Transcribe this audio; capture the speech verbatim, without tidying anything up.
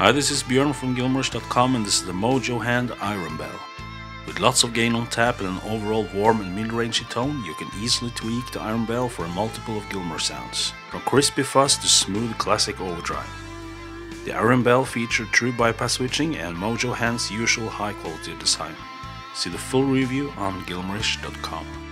Hi, this is Björn from gilmourish dot com, and this is the Mojo hand iron bell. With lots of gain on tap and an overall warm and mid-rangey tone, you can easily tweak the iron bell for a multiple of gilmour sounds, from crispy fuzz to smooth classic overdrive. The iron bell featured true bypass switching and Mojo hand's usual high quality design. See the full review on gilmourish dot com.